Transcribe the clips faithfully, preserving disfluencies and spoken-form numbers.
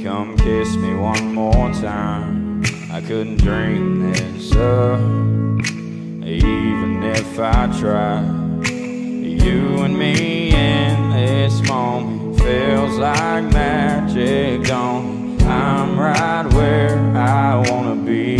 Come kiss me one more time. I couldn't dream this up, even if I tried. You and me in this moment feels like magic, don't it? I'm right where I wanna be.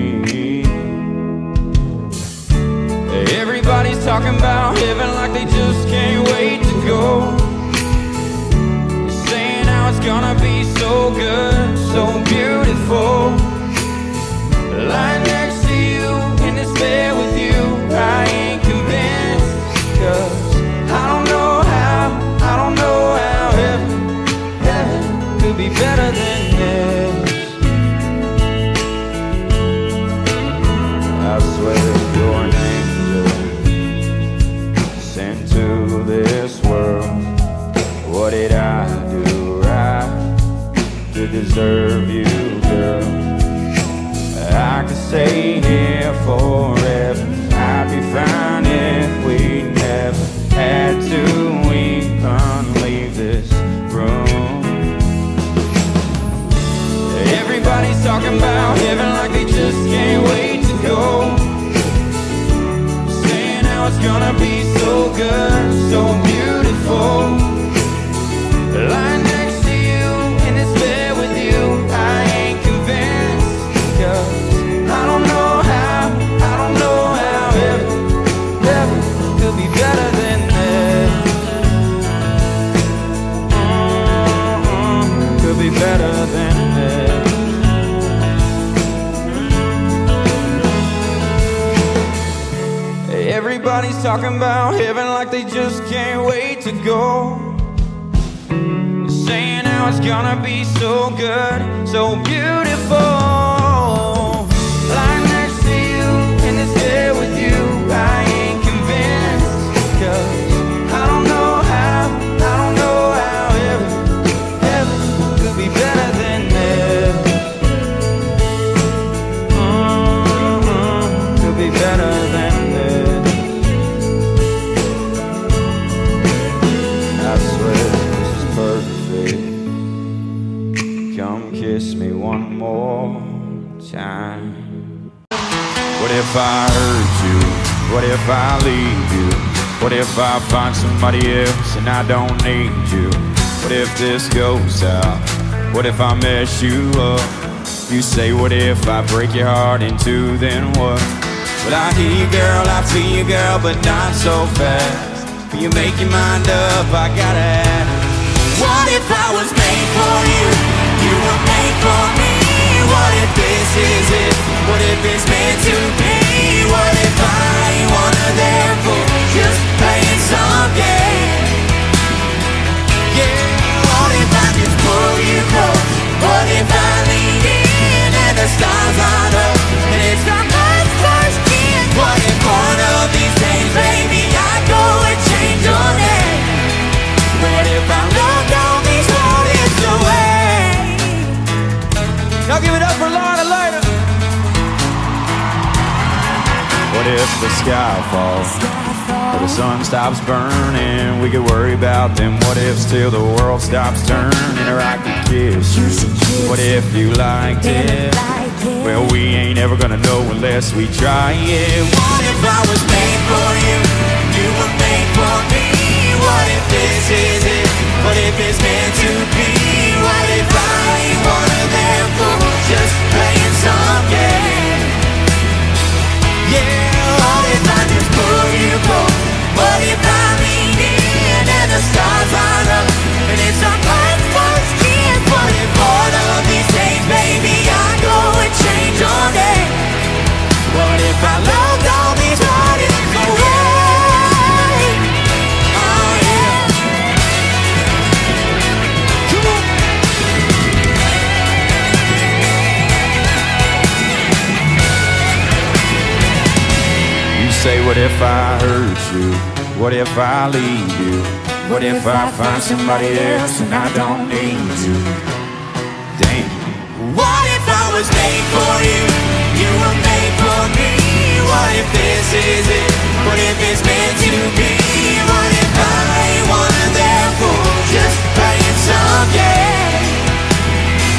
Everybody's talking about heaven like they just can't wait to go. They're saying how it's gonna be so good, so beautiful. Lying next to you in this bed with you, I ain't convinced, 'cause I don't know how, I don't know how heaven, heaven could be better than this. I swear you're an angel sent to this world. What did I do right to deserve you, girl? I could stay here forever. I'd be fine if we never had to even leave this room. Everybody's talking about heaven like they just can't wait to go. Saying how it's gonna be so good, so beautiful. Lying next to you in this bed with you, I ain't convinced, 'cause I don't know how, I don't know how heaven, heaven could be better than this. Mm-mm, could be better than this. Everybody's talking about heaven like they just can't wait to go. Saying how it's gonna be so good, so beautiful. Lying next to you in this bed with you, I ain't convinced, 'cause I don't know how, I don't know how heaven, heaven could be better than this. Mm-hmm, could be better than this. I swear this is perfect. Come kiss me one more time. What if I hurt you? What if I leave you? What if I find somebody else and I don't need you? What if this goes out? What if I mess you up? You say what if I break your heart in two, then what? Well, I hear you, girl, I feel you, girl, but not so fast. When you make your mind up, I gotta ask. What if I was made for you? You were made for me. What if this is it? What if it's meant to be? What if I ain't one of them fools just playing some game? Yeah, what if I just pull you close? What if I lean in and the stars line up and it's our first first kiss? What if one of these days, baby, I go and change your name? What if I loved all these motives away? Y'all give it up for Lorna Later. What if the sky falls, or the sun stops burning? We could worry about them what ifs till the world stops turning. Or I could kiss you. What if you liked it? Well, we ain't ever gonna know unless we try it. What if I was made for you? You were made for me. What if this is it? What if it's meant to be? What if I ain't one of them fools just playing some game? Yeah, what if I just pull you close? What if I lean in and the stars line up and it's our first first kiss? What if one of these days, baby, I go and change your name? What if I loved all these motives away? Oh yeah. Come on. You say, what if I hurt you? What if I leave you? What if I find somebody else and I don't need you? Damn. What if I was made for you? You were made for me. What if this is it? What if it's meant to be? What if I ain't one of them fools just playing some game?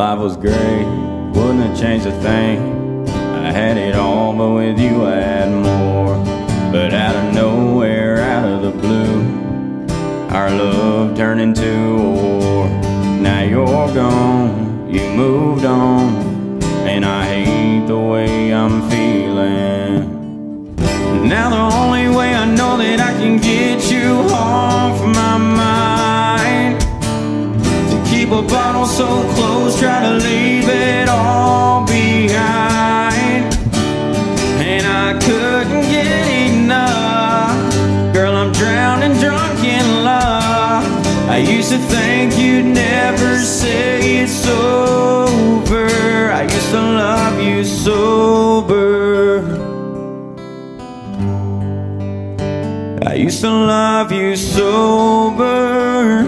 life was great, wouldn't have changed a thing. I had it all, but with you I had more. But out of nowhere, out of the blue, our love turned into a war. Now you're gone, you moved on, and I hate the way I'm feeling. Now the only way I know that I can get you off my mind, to keep a bottle so close, try to leave it all behind. And I couldn't get enough, girl, I'm drowning drunk in love. I used to think you'd never say it's over. I used to love you sober. I used to love you sober.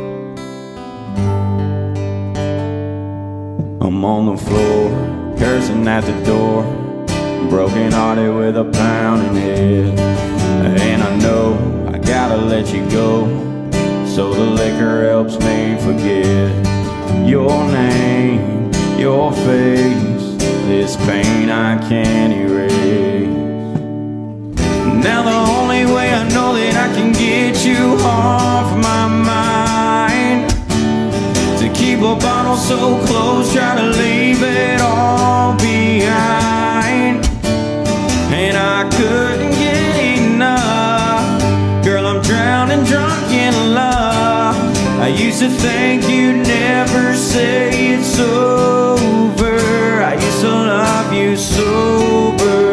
I'm on the floor, cursing at the door, broken hearted with a pounding head. And I know I gotta let you go, so the liquor helps me forget your name, your face, this pain I can't erase. Now the only way I know that I can get you off my mind, to keep a bottle so close, try to leave it all behind. And I couldn't get enough, girl, I'm drowning drunk in love. I used to think you'd never say it's over. I used to love you sober.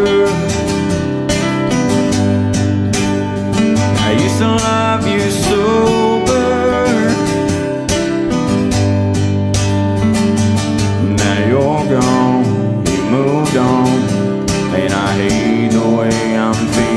I used to love you sober. Now you're gone, you moved on, and I hate the way I'm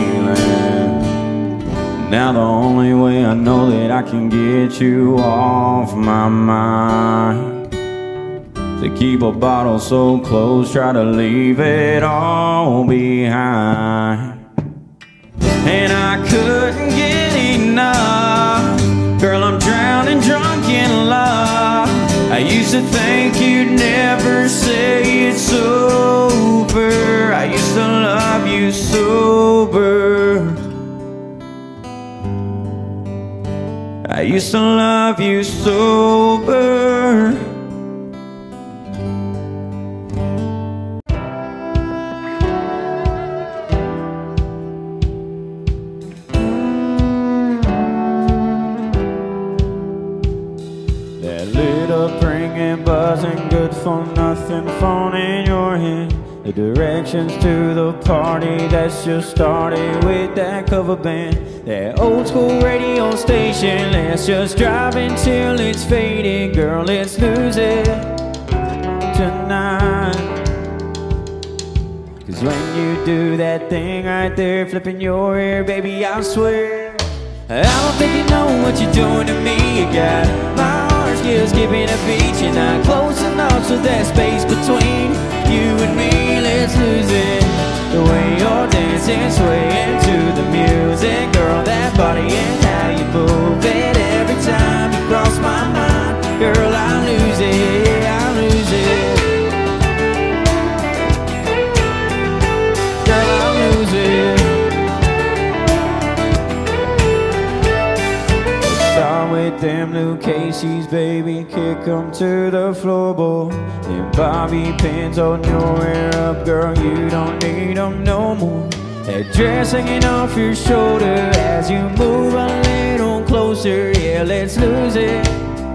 feeling. Now the only way I know that I can get you off my mind, to keep a bottle so close, try to leave it all behind. And I couldn't get enough, girl, I'm drowning drunk in love. I used to think you'd never say it's over. I used to love you sober. I used to love you sober. Buzzing, good for nothing, phone in your hand. The directions to the party that's just started with that cover band. That old school radio station, let's just drive until it's faded. Girl, let's lose it tonight. Cause when you do that thing right there, flipping your hair, baby, I swear I don't think you know what you're doing to me. You got my heart still skipping a beat. You're not close enough, so there's space between you and me. Let's lose it. The way you're dancing, swaying to the music, girl, that body and how you move it. Every time you cross my mind, girl, I lose it, I lose it. Girl, I lose it. With them new Casey's, baby, kick them to the floorboard. Them bobby pins on your hair up, girl, you don't need them no more. That dress hanging off your shoulder as you move a little closer. Yeah, let's lose it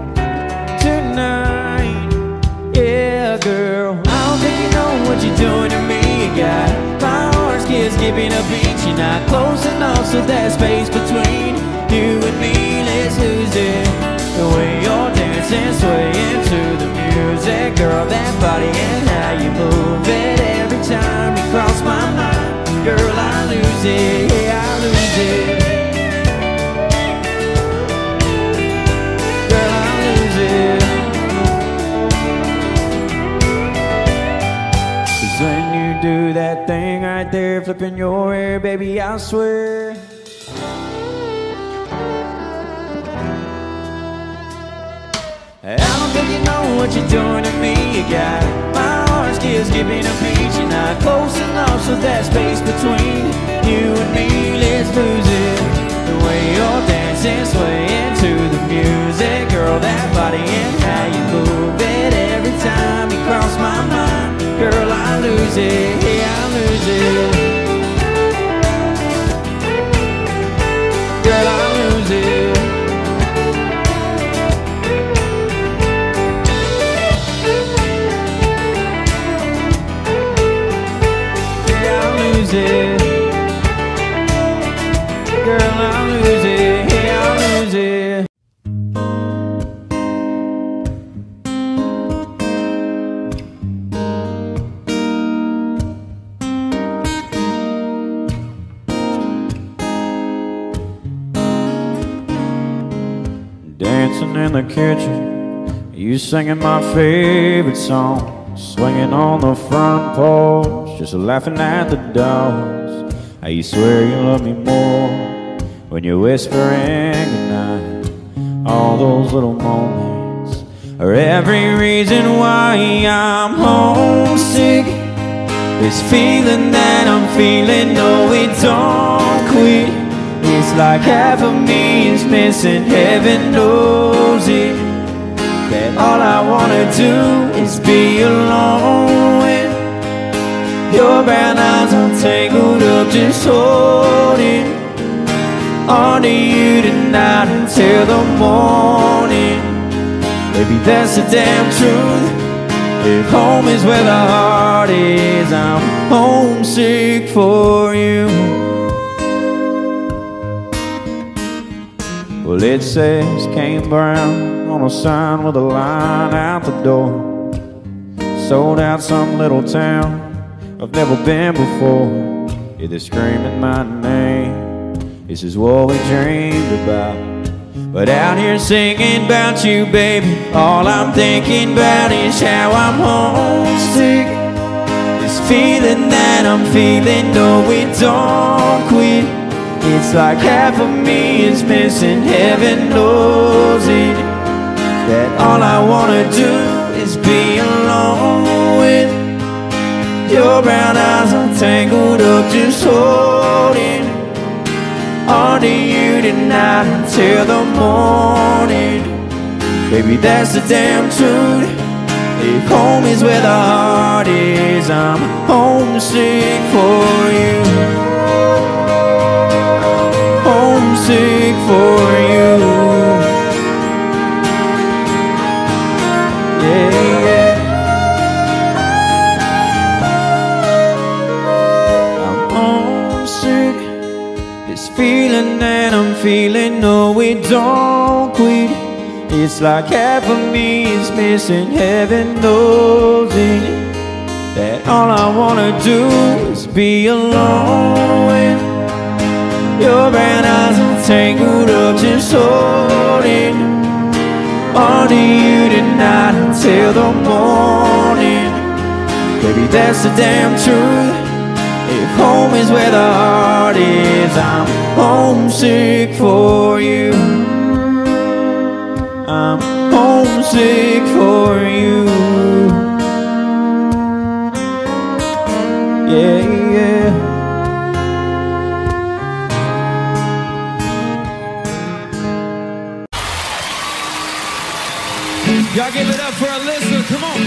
tonight. Yeah, girl, I don't think you know what you're doing to me. You got my heart skips skipping a beat. You're not close enough, so there's space between you and me. Let's lose it. The way you're dancing, swaying to the music, girl, that body and how you move it. Every time you cross my mind, girl, I lose it, yeah, I lose it. Girl, I lose it. Cause when you do that thing right there, flipping your hair, baby, I swear I don't think you know what you're doing to me. You got my heart still skipping a beat. You're not close enough, so that space between you and me, let's lose it. The way you're dancing, swaying to the music, girl, that body and how you move it. Every time you cross my mind, girl, I lose it, yeah, I lose it. Girl, I lose it. Yeah, I lose it. Girl, I lose it. Yeah, I lose it. Dancing in the kitchen, you singing my favorite song, swinging on the front porch, just laughing at the dogs. How you swear you love me more when you're whispering goodnight. All those little moments are every reason why I'm homesick. This feeling that I'm feeling, no, it don't quit. It's like half of me is missing, heaven knows it. That all I wanna do is be alone with your brown eyes all tangled up, just holding on to you tonight until the morning. Maybe that's the damn truth. If home is where the heart is, I'm homesick for you. Well, it says Kane Brown on a sign with a line out the door. Sold out some little town I've never been before. Yeah, they're screaming my name. This is what we dreamed about. But out here singing about you, baby, all I'm thinking about is how I'm homesick. This feeling that I'm feeling, no, it don't quit. It's like half of me is missing, heaven knows it. That all I wanna do is be alone with your brown eyes all tangled up, just holding on to you tonight until the morning. Baby, that's the damn truth. If home is where the heart is, I'm homesick for you. Homesick for you. Yeah, yeah. I'm homesick. This feeling that I'm feeling, no, it don't quit. It's like half of me is missing, heaven knows it. That all I wanna do is be alone with your brown eyes all tangled up, just holding on to you tonight until the morning. Baby, that's the damn truth. If home is where the heart is, I'm homesick for you. I'm homesick for you. Yeah, yeah. Y'all give it up for Alyssa, come on.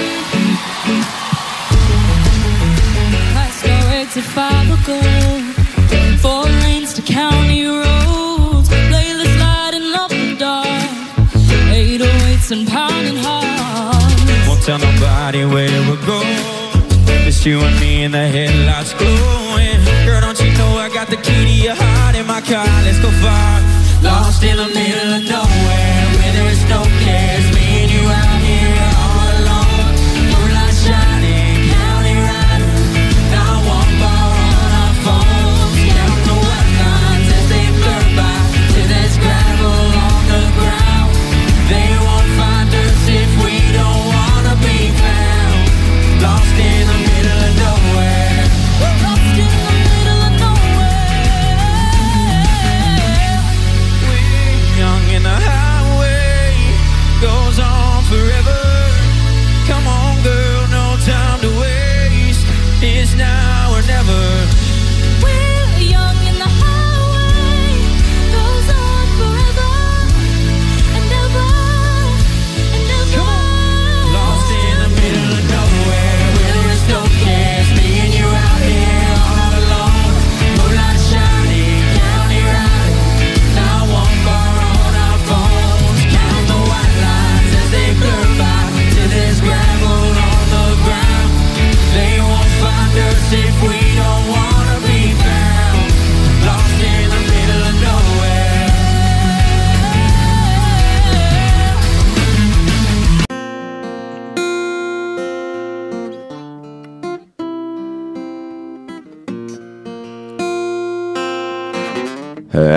Highway to Fabrica, four lanes to county roads, playlist lighting up the dark, eight oh eights and pounding hearts. Won't tell nobody where we're going, just you and me in the headlights glowing. Girl, don't you know I got the key to your heart in my car? Let's go far. Lost in the middle of nowhere, where there's no cares. Me and you out here all alone, moonlight shining, county riding, not one bar on our phones. Count the white lines as they blur by, till there's gravel on the ground. They won't find us if we don't wanna be found. Lost in the middle of nowhere. Lost in the middle of nowhere.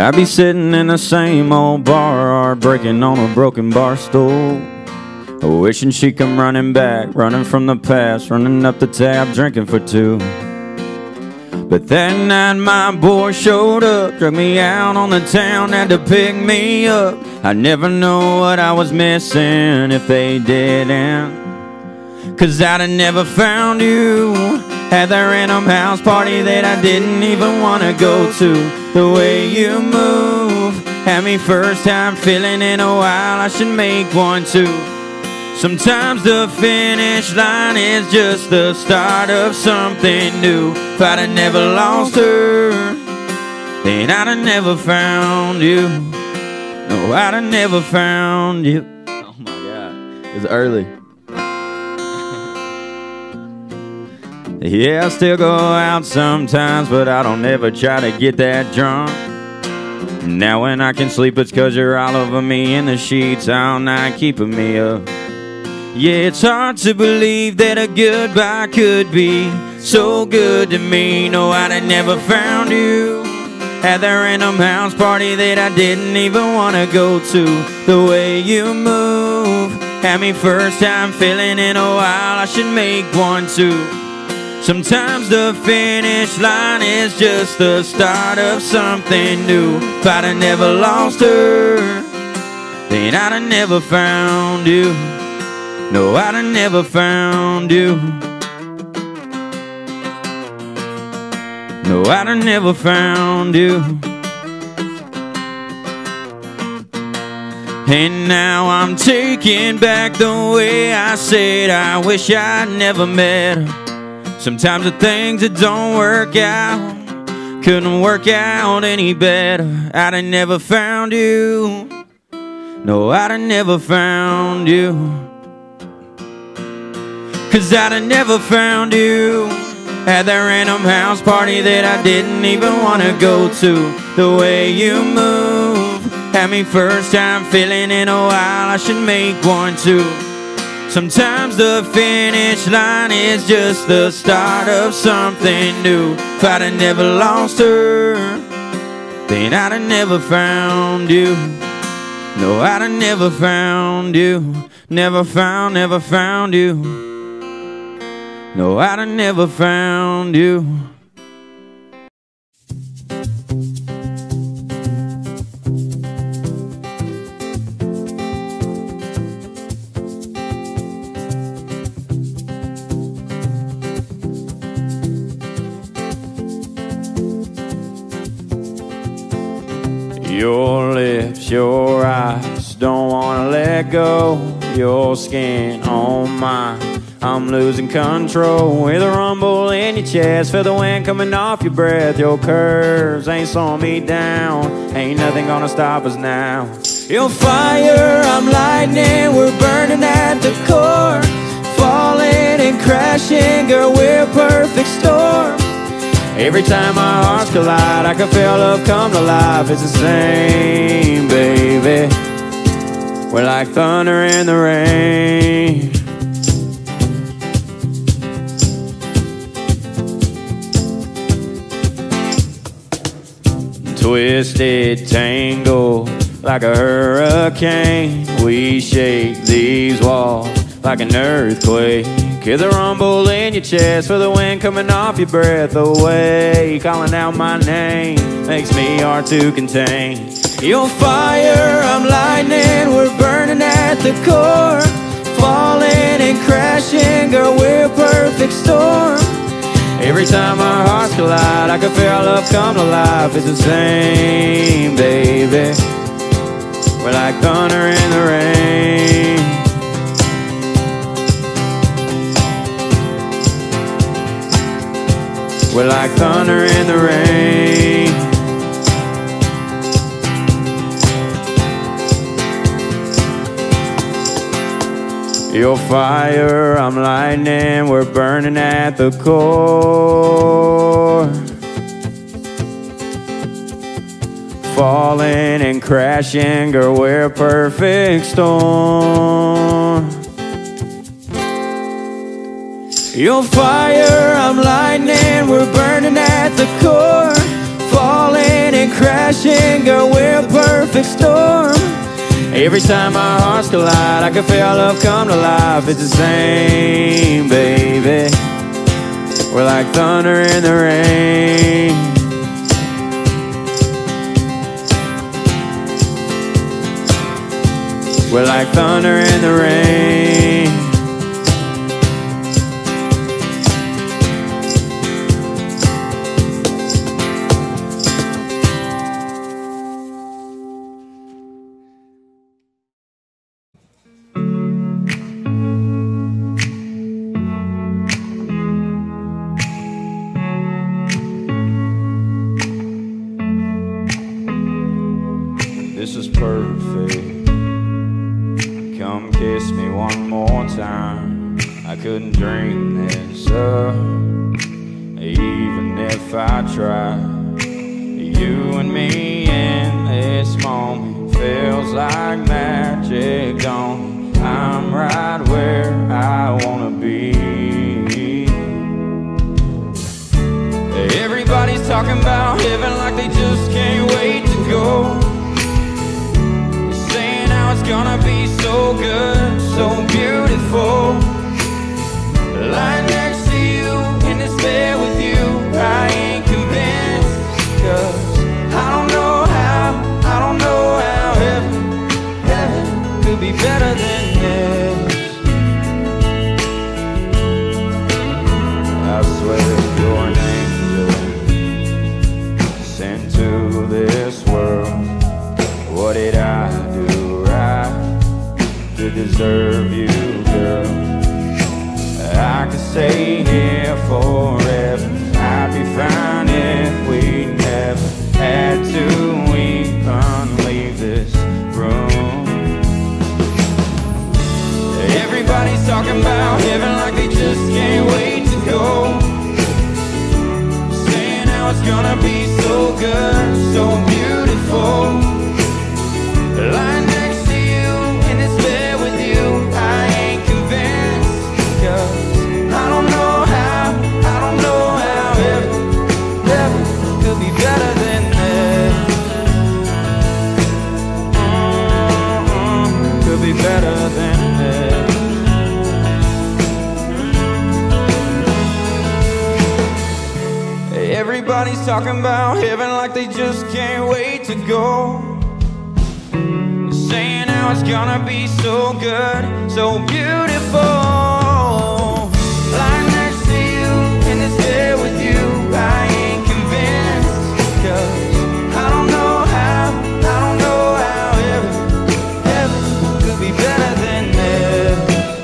I'd be sitting in the same old bar, breaking on a broken bar stool, wishing she'd come running back, running from the past, running up the tab, drinking for two. But that night my boy showed up, drug me out on the town, had to pick me up. I'd never know what I was missing if they didn't, 'cause I'd have never found you at that random house party that I didn't even want to go to. The way you move had me first time feeling in a while I should make one too. Sometimes the finish line is just the start of something new. If I'd have never lost her, then I'd have never found you. No, I'd have never found you. Oh my God, it's early. Yeah, I still go out sometimes, but I don't ever try to get that drunk. Now when I can sleep, it's 'cause you're all over me in the sheets all night, keeping me up. Yeah, it's hard to believe that a goodbye could be so good to me. No, I'd have never found you at that random house party that I didn't even want to go to. The way you move had me first time feeling in a while I should make one too. Sometimes the finish line is just the start of something new. If I'd have never lost her, then I'd have never found you. No, I'd have never found you. No, I'd have never found you. And now I'm taking back the way I said I wish I'd never met her. Sometimes the things that don't work out couldn't work out any better. I'd have never found you. No, I'd have never found you. 'Cause I'd have never found you at that random house party that I didn't even want to go to. The way you move had me first time feeling in a while I should make one too. Sometimes the finish line is just the start of something new. If I'd have never lost her, then I'd have never found you. No, I'd have never found you. Never found, never found you. No, I'd have never found you. Your lips, your eyes, don't wanna let go. Your skin on mine, I'm losing control. With a rumble in your chest, feel the wind coming off your breath. Your curves ain't slowing me down, ain't nothing gonna stop us now. You're fire, I'm lightning, we're burning at the core. Falling and crashing, girl, we're a perfect storm. Every time our hearts collide, I can feel love come to life. It's the same, baby. We're like thunder in the rain. Twisted, tangled, like a hurricane. We shake these walls like an earthquake. Hear the rumble in your chest, feel the wind coming off your breath away. Calling out my name makes me hard to contain. You're fire, I'm lightning, we're burning at the core. Falling and crashing, girl, we're a perfect storm. Every time our hearts collide, I can feel love come to life. It's the same, baby. We're like thunder in the rain. We're like thunder in the rain. You're fire, I'm lightning, we're burning at the core. Falling and crashing, girl, we're a perfect storm. You're fire, I'm lightning, we're burning at the core. Falling came crashing, girl, we're a perfect storm. Every time our hearts collide, I can feel our love come to life. It's the same, baby. We're like thunder in the rain. We're like thunder in the rain. This is perfect. Come kiss me one more time. I couldn't dream this up, even if I tried. You and me in this moment feels like magic, don't it? I'm right where I wanna be. Everybody's talking about heaven like they just can't wait to go. It's gonna be so good, so beautiful. Lying next to you in this bed with you, I ain't convinced. Cause I don't know how, I don't know how heaven, heaven could be better than this. I swear you're an angel sent to this world. What did I do to deserve you, girl? I could stay here forever. I'd be fine if we never had to even leave this room. Everybody's talking about heaven like they just can't wait to go. Saying how it's gonna be so good, so beautiful. Lying next to you in this bed with you, I ain't convinced. Cause I don't know how, I don't know how heaven, heaven could be better than this. Mm-mm, could be better than this. Everybody's talking about heaven like they just can't wait to go. Saying how it's gonna be so good, so beautiful. Lying next to you in this bed with you, I ain't convinced. Cause I don't know how, I don't know how heaven, heaven could be better than this.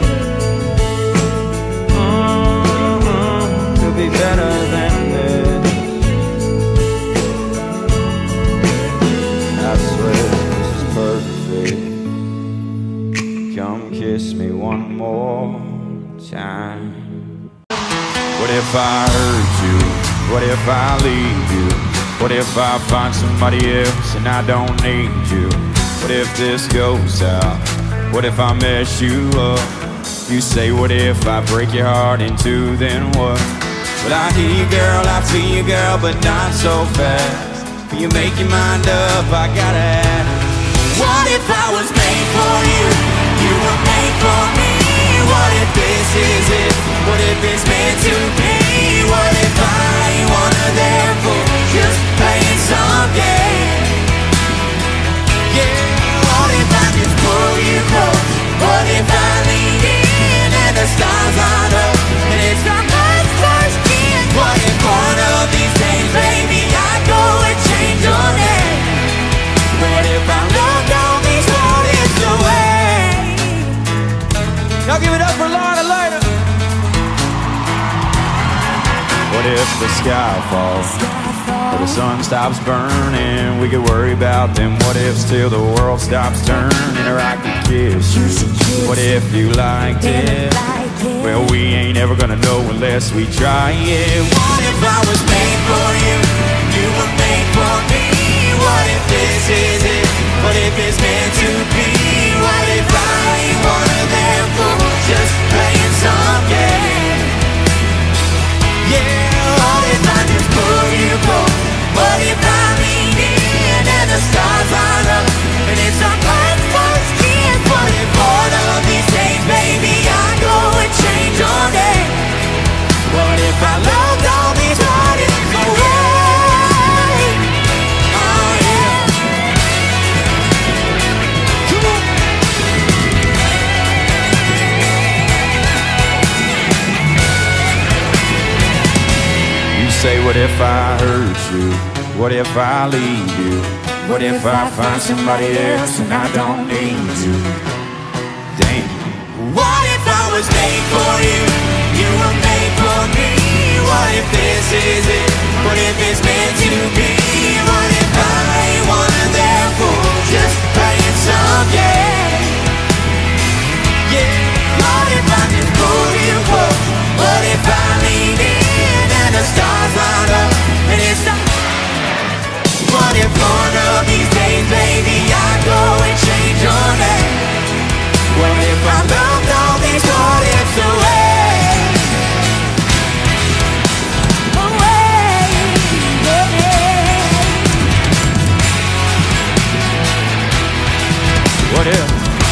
Mm-hmm, could be better than this. I swear this is perfect. Come kiss me one more time. What if I hurt you? What if I leave you? What if I find somebody else and I don't need you? What if this goes out? What if I mess you up? You say what if I break your heart in two, then what? Well, I hear you, girl, I feel you, girl, but not so fast. When you make your mind up, I gotta ask. What if I was made for you? You were made for me. What if this is it? What if it's meant to be? What if I ain't one of them fools just playing some game? Yeah, what if I just pull you close? What if I lean in and the stars line up and it's our night first kiss? What if one of these days, baby, I go and change your name? What if I loved all these what ifs away? Y'all give it up for Lorna Later. What if the sky falls, or the sun stops burning? We could worry about them what ifs till the world stops turning. Or I could kiss you. What if you liked it? Well, we ain't ever gonna know unless we try it. What if I was made for you? You were made for me. What if this is it? What if it's meant to be? What if I ain't one of them fools just playing some game? Yeah, what if I just pull you close? What if I lean in say, what if I hurt you? What if I leave you? What if I find somebody else and I don't need you? Damn. What if I was made for you? You were made for me. What if this is it? What if it's meant to be? What if I ain't one of them fools just playing some game? Yeah. What if I just pull you close? What if I lean in and the stars line up and it's not? What if one of these days, baby, I go and change your name? What if I loved all these what ifs away? Away, yeah. What if?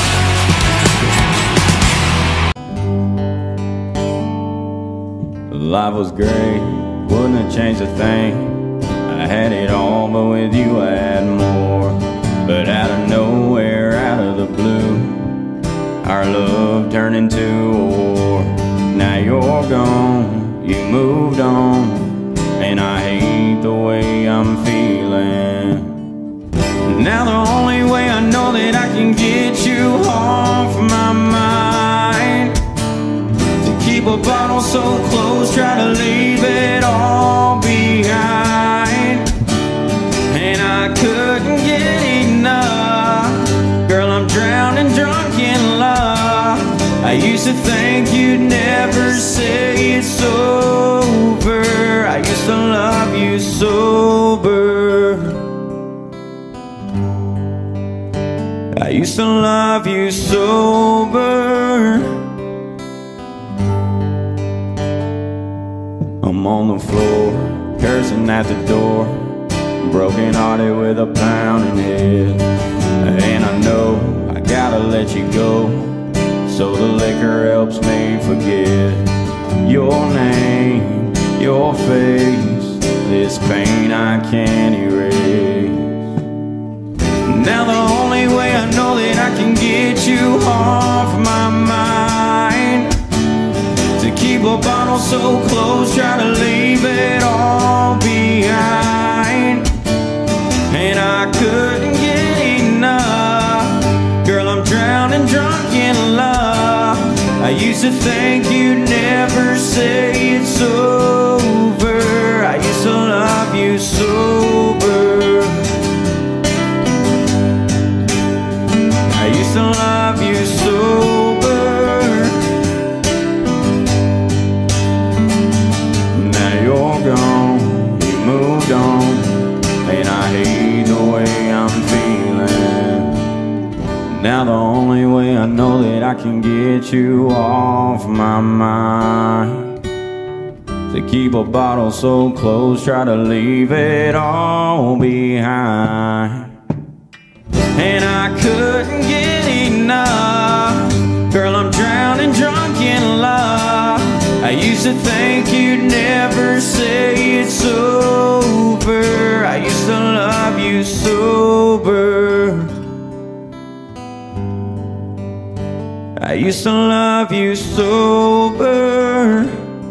Life was great, wouldn't have changed a thing. I had it all, but with you I had more. But out of nowhere, out of the blue, our love turned into a war. Now you're gone, you moved on, and I hate the way I'm feeling. Now the only way I know that I can get you off my mind, to keep a bottle so close, try to leave it all behind. And I couldn't get enough. Girl, I'm drowning drunk in love. I used to think you'd never say it's over. I used to love you sober. I used to love you sober. I'm on the floor, cursing at the door, broken hearted with a pounding head. And I know I gotta let you go, so the liquor helps me forget your name, your face, this pain I can't erase. Now the only way I know that I can get you off my mind, to keep a bottle so close, try to leave it all behind. And I couldn't get enough. Girl, I'm drowning drunk in love. I used to think you'd never say it's over. I used to love you sober. I used to love you sober. Now you're gone, you moved on, and I hate the way I'm feeling. Now the only way I know that I can get you off my mind, to keep a bottle so close, try to leave it all behind. And I couldn't get enough. Girl, I'm drowning drunk in love. I used to think you'd never say it's over. I used to love you sober. I used to love you sober.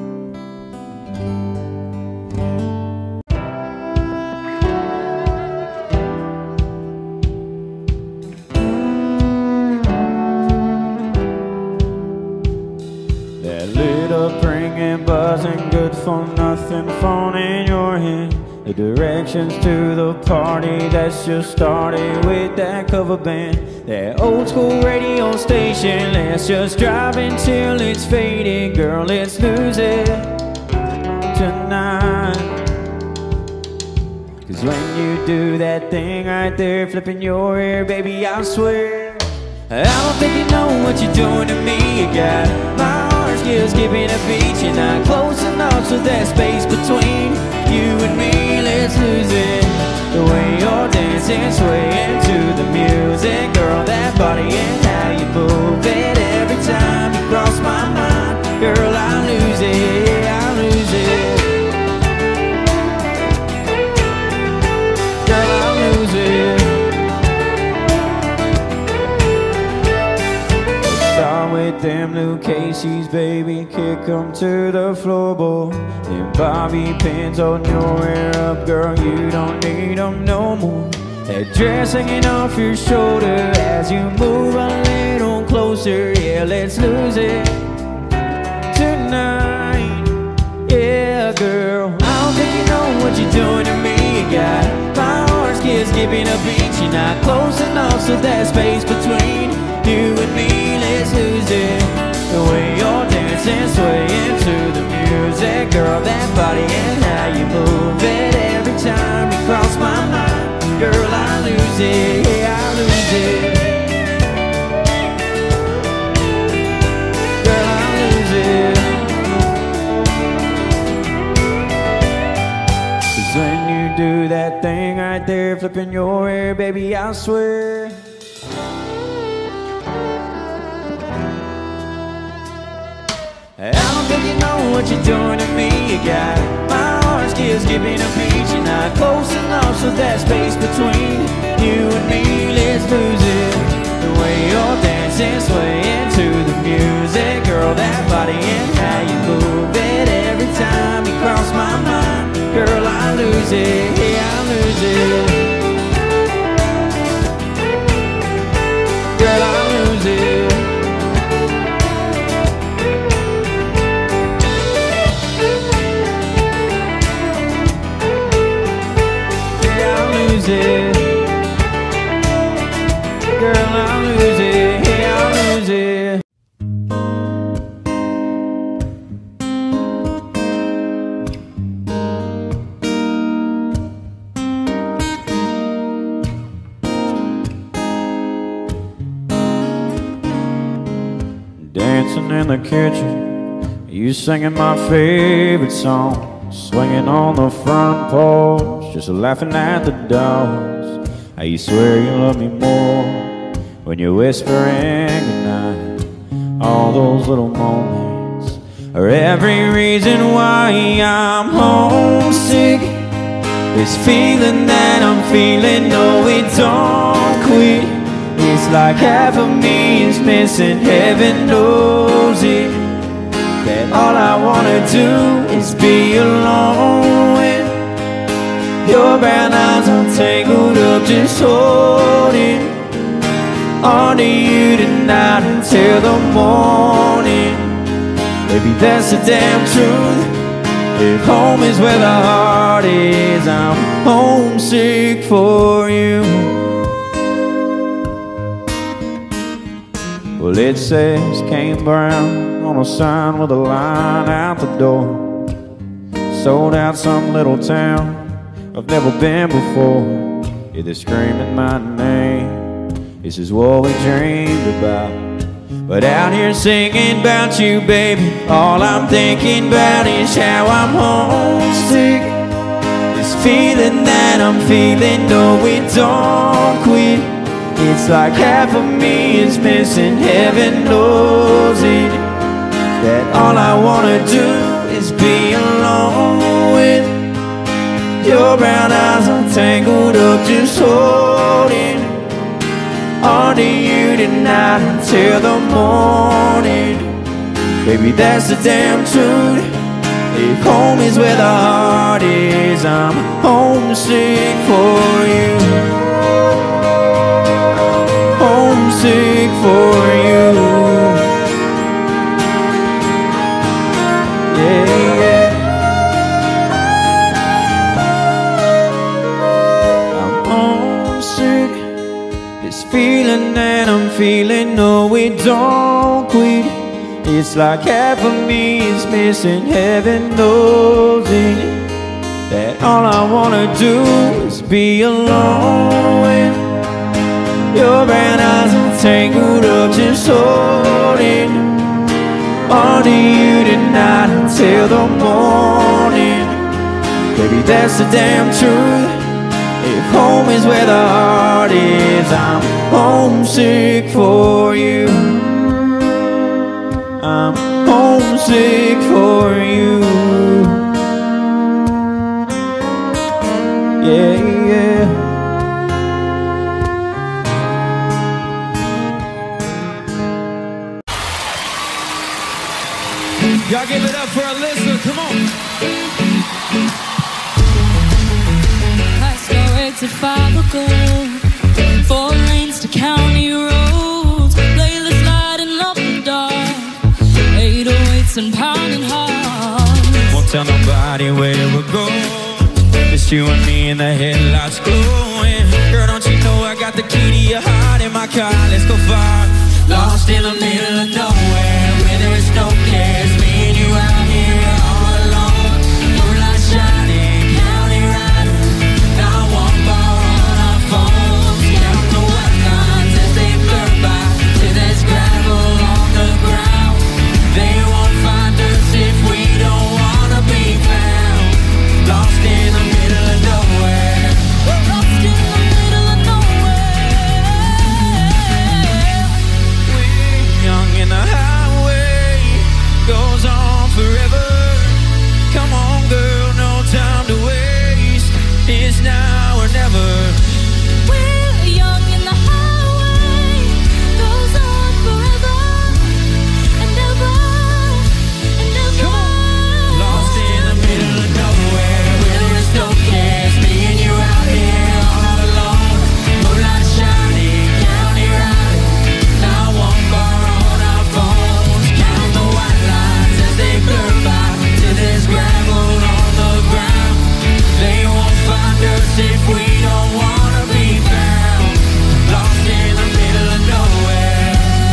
That lit up ringing, buzzing, good for nothing phone in your hand. The directions to the party that's just started with that cover band. That old school radio station, let's just drive until it's faded. Girl, let's lose it tonight. Cause when you do that thing right there, flipping your hair, baby, I swear I don't think you know what you're doing to me. You got my heart just skipping a beat. You're not close enough, so there's space between you and me. Let's lose it. The way you're dancing, swaying to the music. Girl, that body and how you move it. Every time you cross my mind, girl, I lose it, I lose it. Girl, I lose it. Start with get them new Casey's, baby, kick 'em to the floorboard. Them bobby pins on your hair up, girl, you don't need 'em no more. That dress hanging off your shoulder as you move a little closer. Yeah, let's lose it tonight. Yeah, girl, I don't think you know what you're doing to me. You got my heart scared skipping a beat. You're not close enough, so that space between you and me, let's lose it. The way you're dancing, swaying to the music, girl, that body and how you move it. Every time you cross my mind, girl, I lose it, yeah, I lose it. Girl, I lose it. 'Cause when you do that thing right there, flipping your hair, baby, I swear I don't think you know what you're doing to me. You got my heart still skipping a beat. You're not close enough, so that space between you and me, let's lose it. The way you're dancing, swaying to the music, girl, that body and how you move it. Every time you cross my mind, girl, I lose it, yeah, I lose it. Girl, I lose it. It. Girl, I'll lose it, yeah, I'll lose it. Dancing in the kitchen, you singing my favorite song, swinging on the front porch, just laughing at the dogs. How you swear you love me more when you're whispering goodnight. All those little moments are every reason why I'm homesick. This feeling that I'm feeling, no, it don't quit. It's like half of me is missing, heaven knows it. That all I wanna do is be alone with your brown eyes all tangled up, just holding on to you tonight until the morning. Maybe that's the damn truth. If home is where the heart is, I'm homesick for you. Well, it says Kane Brown on a sign with a line out the door. Sold out some little town I've never been before. Yeah, they're screaming my name. This is what we dreamed about. But out here singing about you, baby, all I'm thinking about is how I'm homesick. This feeling that I'm feeling, no, it don't quit. It's like half of me is missing, heaven knows it. That all I wanna do is be alone with your brown eyes all tangled up, just holding on to you tonight until the morning. Baby, that's the damn truth. If home is where the heart is, I'm homesick for you. Homesick for you. Yeah, yeah. I'm homesick. This feeling that I'm feeling, no, it don't quit. It's like half of me is missing, heaven knows it. That all I wanna do is be alone with your brown eyes all tangled up, just holding on to you tonight until the morning. Baby, that's the damn truth. If home is where the heart is, I'm homesick for you. I'm homesick for you. Yeah, yeah. Y'all give it up for Alyssa, come on. High star exit five ago, four lanes to county roads, playlist lighting up the dark, eight oh eights and pounding hearts. Won't tell nobody where we're going, just you and me in the headlights glowing. Girl, don't you know I got the key to your heart in my car? Let's go far. Lost in the middle of nowhere, where there's no cares. Me and you out here all alone, moonlight shining, county riding, not one bar on our phones. Count the white lines as they blur by, till there's gravel on the ground. They won't find us if we don't wanna be found. Lost in the middle of nowhere. Lost in the middle of nowhere. Young and the highway goes on forever. Come on, girl, no time to waste. It's now or never. We're young and the highway goes on forever and ever and ever. Lost in the middle of nowhere, where there's no cares. Me and you out here all alone, moonlight shining, county riding, not one bar on our phones. Count the white lines as they blur by, till there's gravel on the ground. They won't find us if we don't wanna be found. Lost in the middle of nowhere.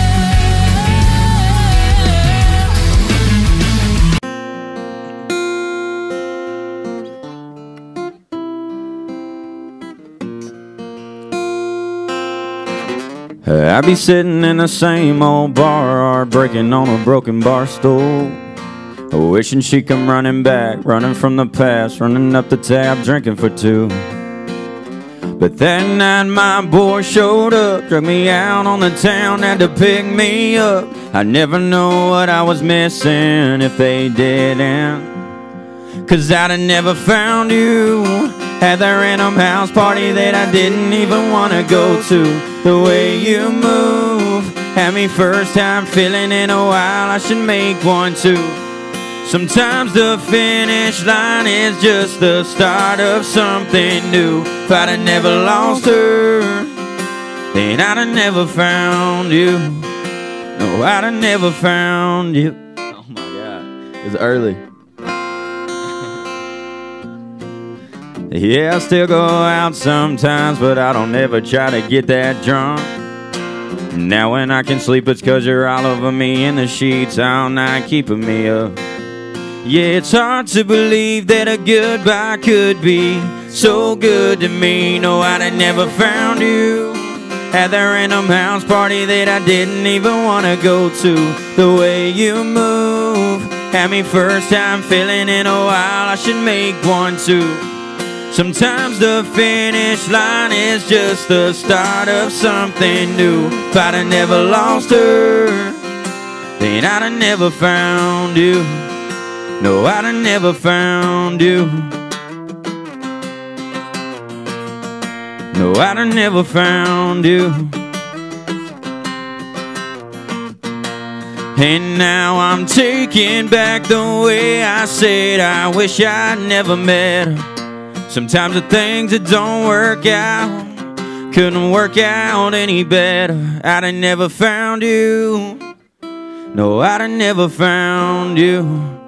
I be sitting in the same old bar, breaking on a broken bar stool, wishing she come running back, running from the past, running up the tab, drinking for two. But that night my boy showed up, drug me out on the town, had to pick me up. I never know what I was missing if they didn't, 'cause I'd have never found you at that random house party that I didn't even wanna go to. The way you move had me first time feeling in a while I should make one too. Sometimes the finish line is just the start of something new. If I'd have never lost her, then I'd have never found you. No, I'd have never found you. Oh my God, it's early. Yeah, I still go out sometimes, but I don't ever try to get that drunk. Now when I can sleep, it's 'cause you're all over me in the sheets all night, keeping me up. Yeah, it's hard to believe that a goodbye could be so good to me. No, I'd have never found you at that random house party that I didn't even want to go to. The way you move had me first time feeling in a while I should make one too. Sometimes the finish line is just the start of something new. If I'd have never lost her, then I'd have never found you. No, I'd have never found you. No, I'd have never found you. And now I'm taking back the way I said I wish I'd never met her. Sometimes the things that don't work out couldn't work out any better. I'd have never found you. No, I'd have never found you.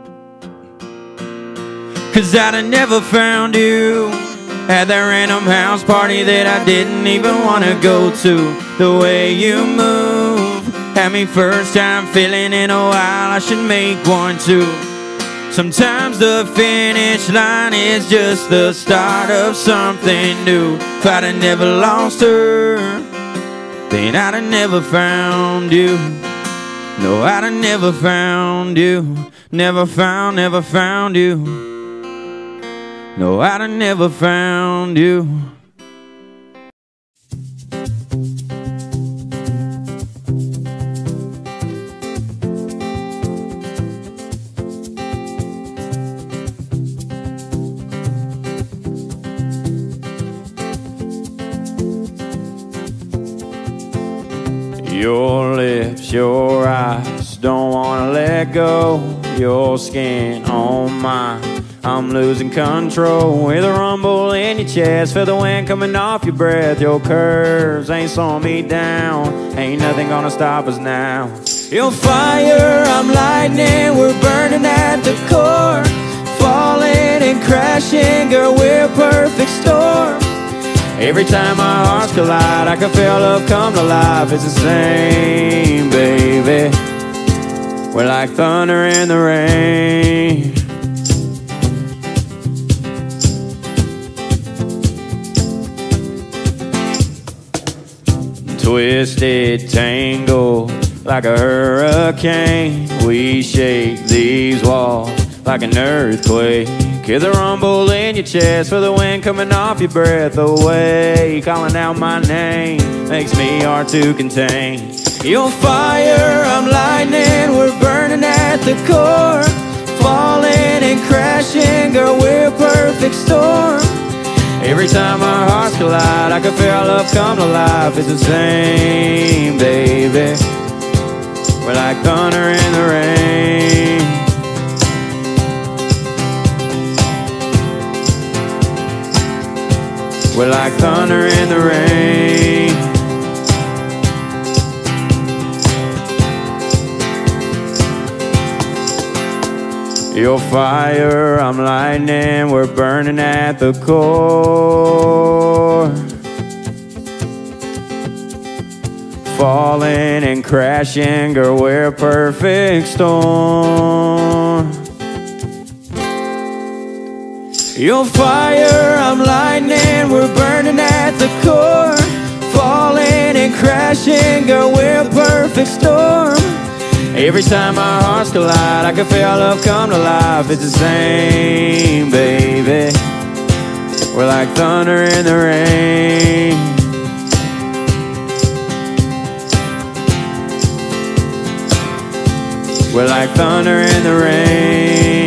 'Cause I'd have never found you at that random house party that I didn't even want to go to. The way you move had me first time feeling in a while I should make one too. Sometimes the finish line is just the start of something new. If I'd have never lost her, then I'd have never found you. No, I'd have never found you. Never found, never found you. No, I'd have never found you. Your lips, your eyes don't wanna let go. Your skin on mine, I'm losing control. With a rumble in your chest, feel the wind coming off your breath. Your curves ain't slowing me down, ain't nothing gonna stop us now. You're fire, I'm lightning, we're burning at the core. Falling and crashing, girl, we're a perfect storm. Every time our hearts collide, I can feel love come to life. It's the same, baby. We're like thunder in the rain. Twisted, tangled, like a hurricane. We shake these walls like an earthquake. Hear the rumble in your chest, feel the wind coming off your breath away. Calling out my name makes me hard to contain. You're fire, I'm lightning, we're burning at the core. Falling and crashing, girl, we're a perfect storm. Every time our hearts collide, I can feel love come to life. It's the same, baby. We're like thunder in the rain. We're like thunder in the rain. You're fire, I'm lightning, we're burning at the core. Falling and crashing, girl, we're a perfect storm. You're fire, I'm lightning, we're burning at the core. Falling and crashing, girl, we're a perfect storm. Every time our hearts collide, I can feel love come to life. It's the same, baby. We're like thunder in the rain. We're like thunder in the rain.